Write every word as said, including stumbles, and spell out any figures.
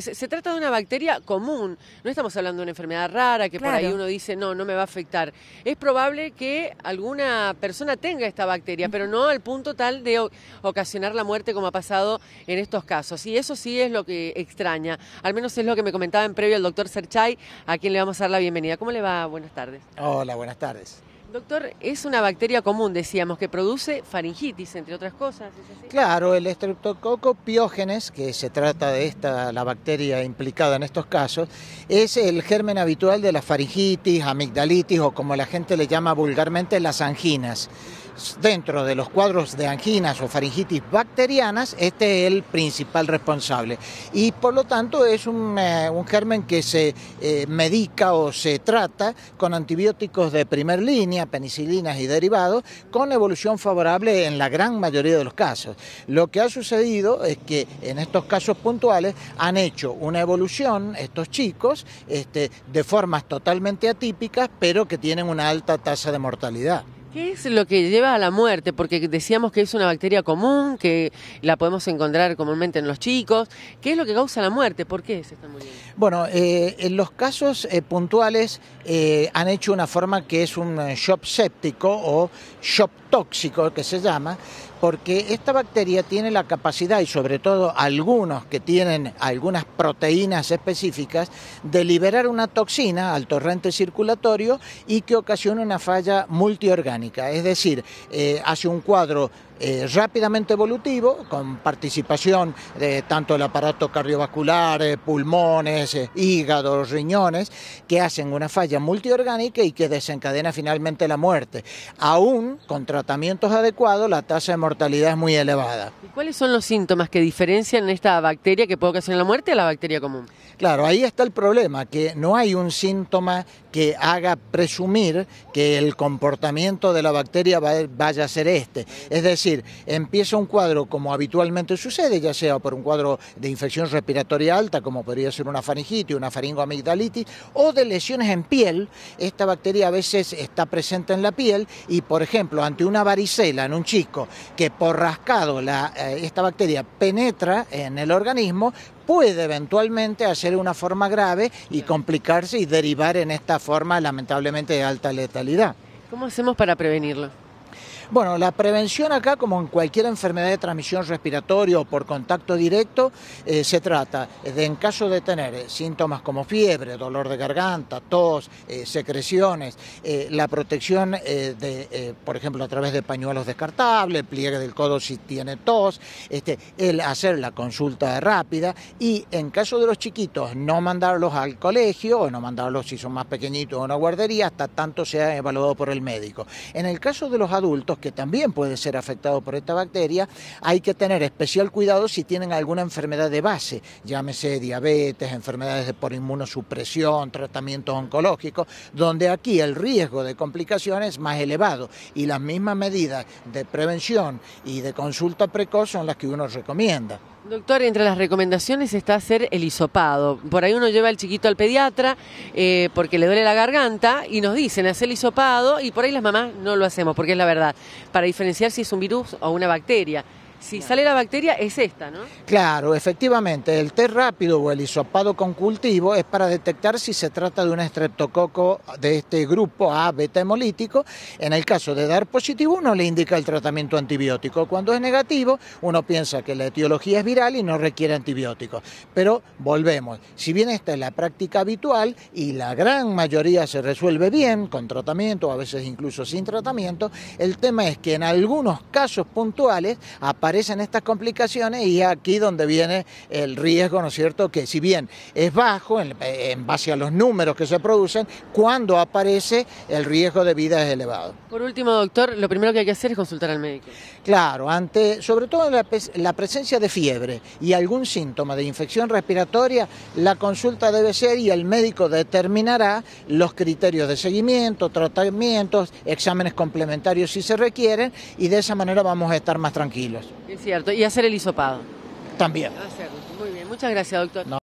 Se, se trata de una bacteria común, no estamos hablando de una enfermedad rara que Claro. por ahí uno dice, no, no me va a afectar. Es probable que alguna persona tenga esta bacteria, pero no al punto tal de o- ocasionar la muerte como ha pasado en estos casos. Y eso sí es lo que extraña, al menos es lo que me comentaba en previo el doctor Serchay, a quien le vamos a dar la bienvenida. ¿Cómo le va? Buenas tardes. Hola, buenas tardes. Doctor, es una bacteria común, decíamos, que produce faringitis, entre otras cosas, ¿es así? Claro, el Streptococcus pyogenes, que se trata de esta, la bacteria implicada en estos casos, es el germen habitual de la faringitis, amigdalitis o como la gente le llama vulgarmente las anginas. Dentro de los cuadros de anginas o faringitis bacterianas, este es el principal responsable y por lo tanto es un, eh, un germen que se eh, medica o se trata con antibióticos de primer línea, penicilinas y derivados, con evolución favorable en la gran mayoría de los casos. Lo que ha sucedido es que en estos casos puntuales han hecho una evolución estos chicos este, de formas totalmente atípicas, pero que tienen una alta tasa de mortalidad. ¿Qué es lo que lleva a la muerte? Porque decíamos que es una bacteria común, que la podemos encontrar comúnmente en los chicos. ¿Qué es lo que causa la muerte? ¿Por qué se está muriendo? Bueno, eh, en los casos eh, puntuales eh, han hecho una forma que es un eh, shock séptico o shock tóxico que se llama, porque esta bacteria tiene la capacidad, y sobre todo algunos que tienen algunas proteínas específicas, de liberar una toxina al torrente circulatorio y que ocasiona una falla multiorgánica, es decir, eh, hace un cuadro Eh, rápidamente evolutivo, con participación de tanto el aparato cardiovascular, eh, pulmones, eh, hígado, riñones, que hacen una falla multiorgánica y que desencadena finalmente la muerte. Aún con tratamientos adecuados, la tasa de mortalidad es muy elevada. ¿Y cuáles son los síntomas que diferencian esta bacteria que puede ocasionar la muerte a la bacteria común? Claro, ahí está el problema, que no hay un síntoma que haga presumir que el comportamiento de la bacteria vaya a ser este. Es decir, empieza un cuadro como habitualmente sucede, ya sea por un cuadro de infección respiratoria alta, como podría ser una faringitis, una faringoamigdalitis, o de lesiones en piel. Esta bacteria a veces está presente en la piel y, por ejemplo, ante una varicela en un chico que por rascado la, eh, esta bacteria penetra en el organismo, puede eventualmente hacer una forma grave y complicarse y derivar en esta forma lamentablemente de alta letalidad. ¿Cómo hacemos para prevenirlo? Bueno, la prevención acá, como en cualquier enfermedad de transmisión respiratoria o por contacto directo, eh, se trata de, en caso de tener eh, síntomas como fiebre, dolor de garganta, tos, eh, secreciones, eh, la protección eh, de, eh, por ejemplo, a través de pañuelos descartables, el pliegue del codo si tiene tos, este, el hacer la consulta rápida y en caso de los chiquitos no mandarlos al colegio o no mandarlos si son más pequeñitos a una guardería hasta tanto sea evaluado por el médico. En el caso de los adultos, que también pueden ser afectados por esta bacteria, hay que tener especial cuidado si tienen alguna enfermedad de base, llámese diabetes, enfermedades de por inmunosupresión, tratamientos oncológicos, donde aquí el riesgo de complicaciones es más elevado y las mismas medidas de prevención y de consulta precoz son las que uno recomienda. Doctor, entre las recomendaciones está hacer el hisopado. Por ahí uno lleva al chiquito al pediatra eh, porque le duele la garganta y nos dicen hacer el hisopado y por ahí las mamás no lo hacemos porque es la verdad, para diferenciar si es un virus o una bacteria. Si sale la bacteria es esta, ¿no? Claro, efectivamente, el test rápido o el hisopado con cultivo es para detectar si se trata de un estreptococo de este grupo A beta hemolítico. En el caso de dar positivo, uno le indica el tratamiento antibiótico. Cuando es negativo, uno piensa que la etiología es viral y no requiere antibióticos. Pero volvemos, si bien esta es la práctica habitual y la gran mayoría se resuelve bien con tratamiento, a veces incluso sin tratamiento, el tema es que en algunos casos puntuales aparece aparecen estas complicaciones y aquí donde viene el riesgo, ¿no es cierto?, que si bien es bajo en, en base a los números que se producen, cuando aparece el riesgo de vida es elevado. Por último, doctor, lo primero que hay que hacer es consultar al médico. Claro, ante, sobre todo la, la presencia de fiebre y algún síntoma de infección respiratoria, la consulta debe ser y el médico determinará los criterios de seguimiento, tratamientos, exámenes complementarios si se requieren y de esa manera vamos a estar más tranquilos. Es cierto, y hacer el hisopado. También. Hacerlo. Muy bien, muchas gracias, doctor. No.